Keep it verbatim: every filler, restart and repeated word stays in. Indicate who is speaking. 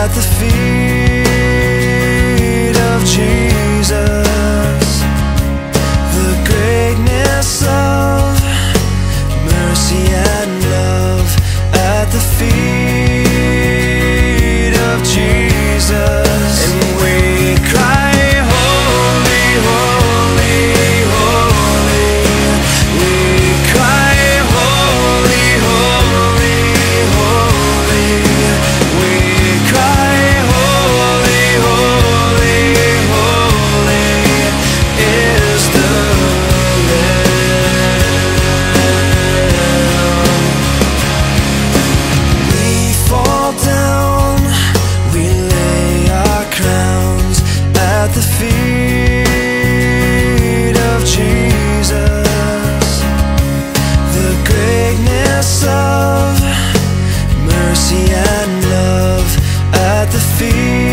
Speaker 1: at the feet of Jesus. The greatness of mercy and love at the feet of Jesus. And we cry, holy, holy, holy. We cry, holy, holy, holy. We cry, holy, holy, holy is the Lamb. We fall down, we lay our crowns at the feet of Jesus. The greatness of mercy and love at the feet